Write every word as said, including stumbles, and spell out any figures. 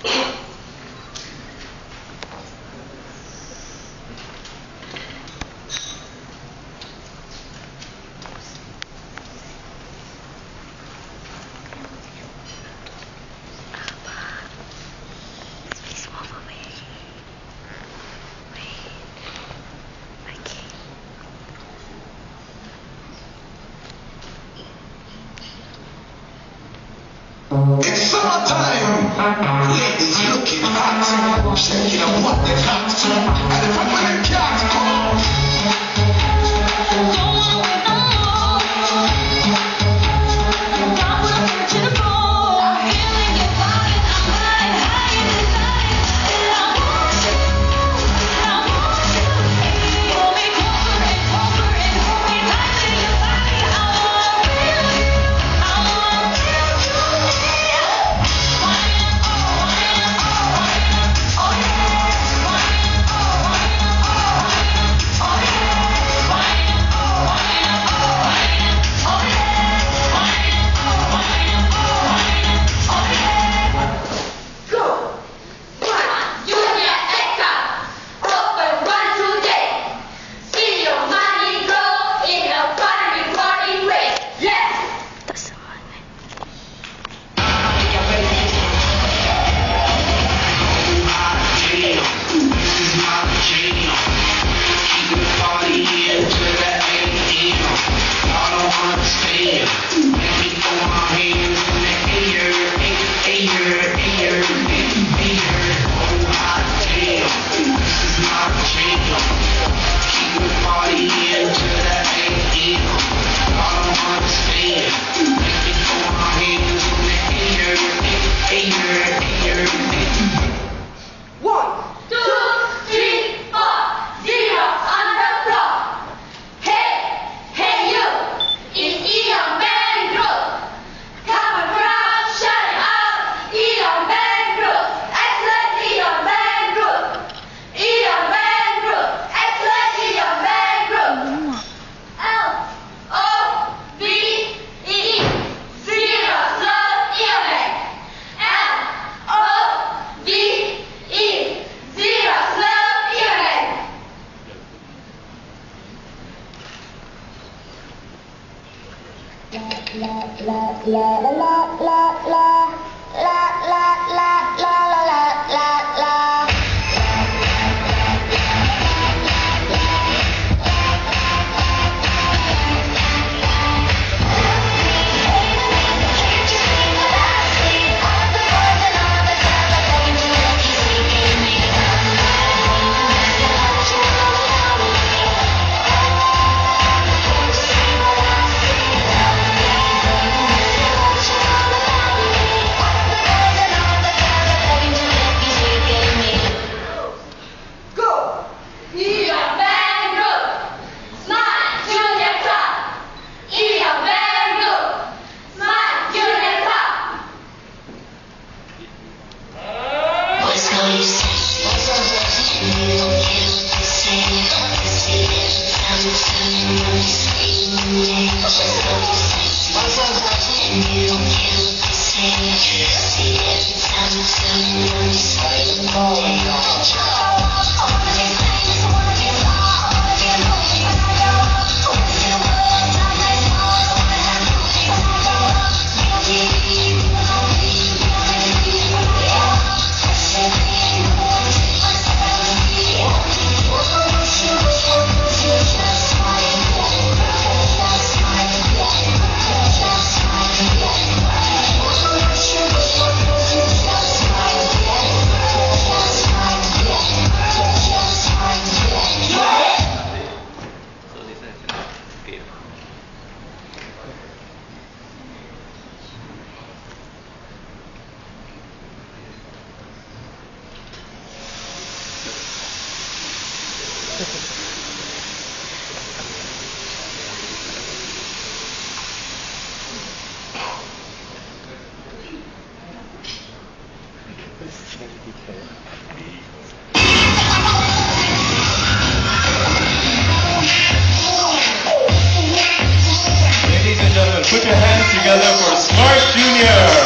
It's summertime, ladies looking hot, shaking up what they got, and if I'm winning cats, come on. Don't wanna wait no more. Got what I'm searching for. I'm feeling your body, I'm flying high in the night, and I want you, I want you. Pull me closer and closer and hold me tight to your body. I wanna feel you, I wanna feel you. La la la la la la la la la la la la la la. Ladies and gentlemen, put your hands together for Smart Junior.